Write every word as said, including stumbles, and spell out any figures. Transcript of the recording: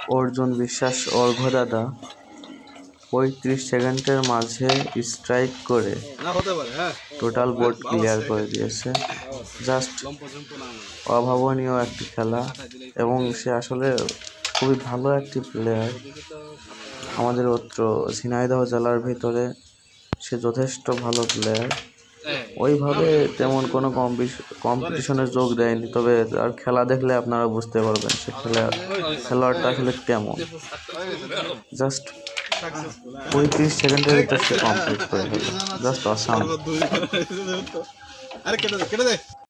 অর্জুন বিশ্বাস অর্ঘ্য দাদা পঁয়ত্রিশ সেকেন্ডের মাঝে স্ট্রাইক করে টোটাল বোর্ড ক্লিয়ার করে দিয়েছে। জাস্ট অভাবনীয় একটি খেলা এবং সে আসলে খুবই ভালো একটি প্লেয়ার। আমাদের অত্র ঝিনাইদহ জেলার ভিতরে সে যথেষ্ট ভালো প্লেয়ার। ওইভাবে তেমন কোনো কম্পিটিশনে যোগ দেয়নি, তবে আর খেলা দেখলে আপনারা বুঝতে পারবেন সে খেলা খেলোয়াড়টা আসলে কেমন। জাস্ট পঁয়ত্রিশ সেকেন্ডের ভিতরে সে কমপ্লিট করে ফেলে, জাস্ট অসাম।